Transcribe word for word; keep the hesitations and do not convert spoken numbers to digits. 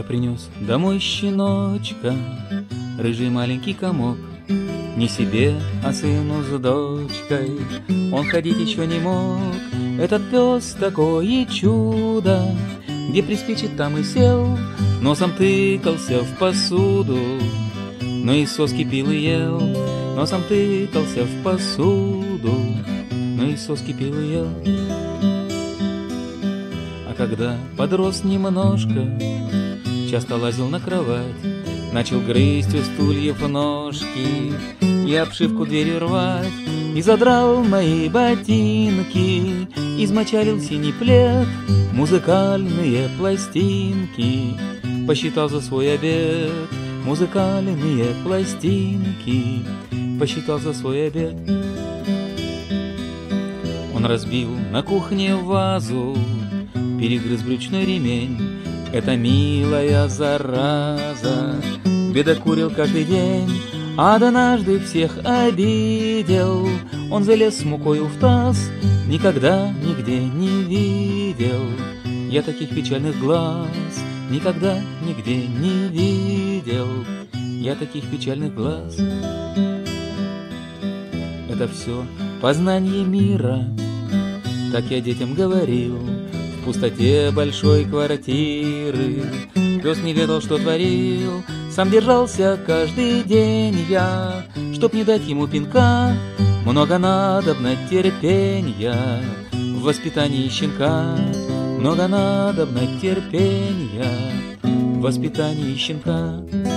принес домой щеночка, рыжий маленький комок. Не себе, а сыну с дочкой, он ходить еще не мог. Этот пес такое чудо, где приспичит, там и сел, носом тыкался в посуду, но и соски пил и ел. Носом тыкался в посуду, но и соски пил и ел. А когда подрос немножко, часто лазил на кровать, начал грызть у стульев ножки и обшивку двери рвать, и задрал мои ботинки, измочалил синий плед, музыкальные пластинки, посчитал за свой обед. Музыкальные пластинки, посчитал за свой обед. Он разбил на кухне вазу, перегрыз брючный ремень. Это милая зараза, бедокурил каждый день, а однажды всех обидел. Он залез с мукою в таз, никогда нигде не видел я таких печальных глаз. Никогда нигде не видел я таких печальных глаз. Это все познание мира, так я детям говорил. В пустоте большой квартиры пес не ведал, что творил. Сам держался каждый день я, чтоб не дать ему пинка. Много надобно терпенья в воспитании щенка. Много надобно терпенья в воспитании щенка.